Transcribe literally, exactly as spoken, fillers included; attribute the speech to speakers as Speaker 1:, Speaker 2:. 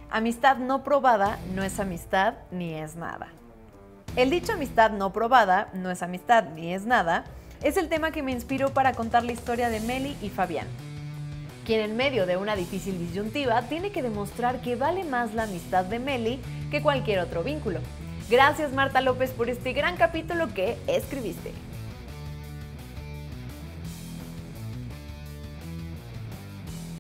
Speaker 1: Amistad no probada no es amistad ni es nada. El dicho amistad no probada no es amistad ni es nada es el tema que me inspiró para contar la historia de Meli y Fabián, quien en medio de una difícil disyuntiva tiene que demostrar que vale más la amistad de Meli que cualquier otro vínculo. Gracias, Marta López, por este gran capítulo que escribiste.